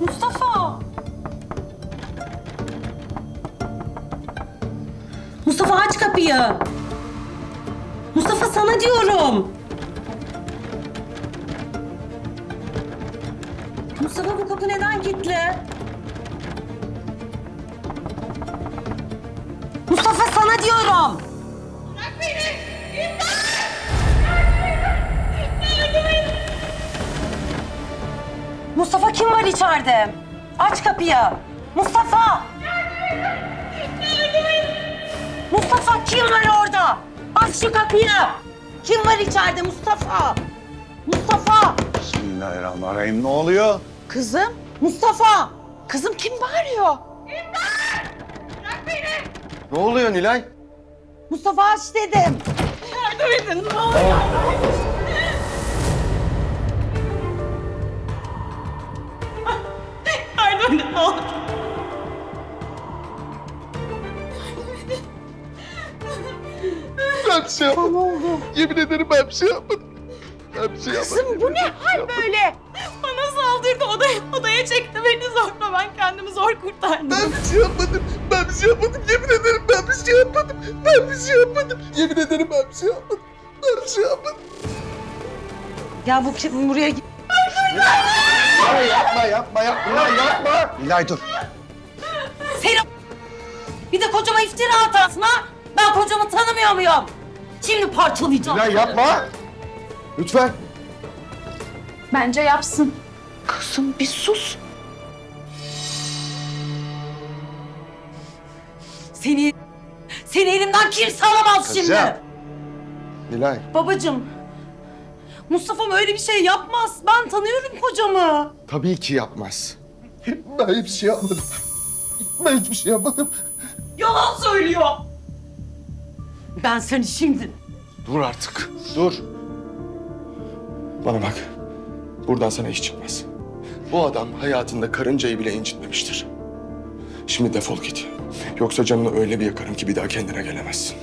Mustafa! Mustafa aç kapıyı! Mustafa sana diyorum! Mustafa bu kapı neden kilitli? Mustafa sana diyorum! Bırak beni! İmdat! Mustafa kim var içeride? Aç kapıyı! Mustafa! Mustafa kim var orada? Aç şu kapıyı! Kim var içeride Mustafa? Mustafa! Bismillahirrahmanirrahim. Ne oluyor? Kızım? Mustafa! Kızım kim bağırıyor? İmdat! Bırak beni! Ne oluyor Nilay? Mustafa aç dedim. Yardım edin ne olur yardım edin. Yardım edin ne olur. Ben bir şey yapmadım. Ne oldu? Yemin ederim ben bir şey yapmadım. Ben bir şey yapmadım. Kızım bu ne hal böyle? Bana saldırdı odaya çekti beni zorla ben kendimi zor kurtardım. Ben bir şey yapmadım. Ben bir şey yapmadım. Yemin ederim ben bir şey yapmadım. Ben bir şey yapmadım. Yemin ederim ben bir şey yapmadım. Ben bir şey yapmadım. Ya bu kim buraya git? Nilay yapma. Nilay yapma. Nilay dur. Seni bir de kocama iftira atarsın ha? Ben kocamı tanımıyor muyum? Şimdi parçalayacağım. Nilay yapma. Lütfen. Bence yapsın. Kızım bir sus. Seni elimden kimse alamaz Kızım. şimdi. Nilay. Babacığım, Mustafa'm öyle bir şey yapmaz. Ben tanıyorum kocamı. Tabii ki yapmaz. Ben hiçbir şey yapmadım. Ben hiçbir şey yapmadım. Yalan söylüyor. Ben seni şimdi... Dur artık. Dur. Bana bak. Buradan sana iş çıkmaz. Bu adam hayatında karıncayı bile incitmemiştir. Şimdi defol git. Yoksa canını öyle bir yakarım ki bir daha kendine gelemezsin.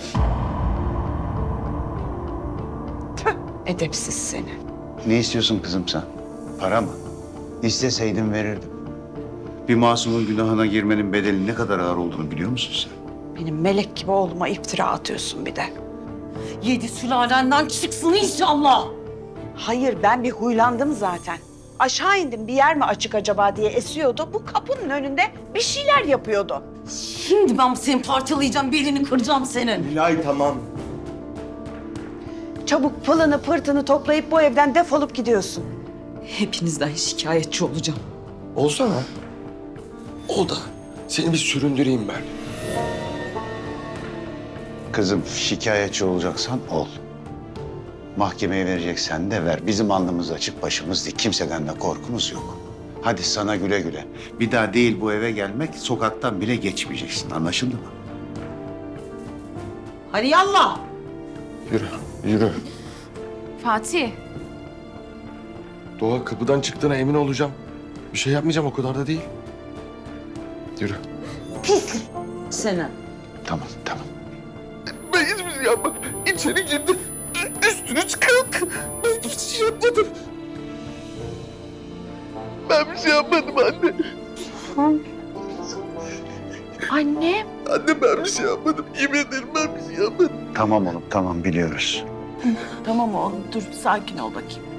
Edepsiz seni. Ne istiyorsun kızım sen? Para mı? İsteseydim verirdim. Bir masumun günahına girmenin bedeli ne kadar ağır olduğunu biliyor musun sen? Benim melek gibi oğluma iftira atıyorsun bir de. 7 sülalenden çıksın inşallah. Hayır, ben bir huylandım zaten. Aşağı indim, bir yer mi açık acaba diye esiyordu. Bu kapının önünde bir şeyler yapıyordu. Şimdi ben seni parçalayacağım, belini kıracağım senin. Nilay tamam. Çabuk pılını pırtını toplayıp bu evden defolup gidiyorsun. Hepinizden şikayetçi olacağım. Olsana. Ol da seni bir süründüreyim ben. Kızım şikayetçi olacaksan ol. Mahkemeye vereceksen de ver. Bizim alnımız açık, başımız dik. Kimseden de korkumuz yok. Hadi sana güle güle. Bir daha değil bu eve gelmek, sokaktan bile geçmeyeceksin. Anlaşıldı mı? Hadi yallah. Yürü. Fatih. Doğa kapıdan çıktığına emin olacağım. Bir şey yapmayacağım o kadar da değil. Yürü. Seni. Tamam. Ben hiçbir şey yapmadım. İçeri girdim. Üstünü çıkart. Ben hiçbir şey yapmadım. Ben bir şey yapmadım anne. Anne. Anne ben bir şey yapmadım. Yemin ederim ben bir şey yapmadım. Tamam oğlum, tamam biliyoruz. Tamam oğlum, dur sakin ol bakayım.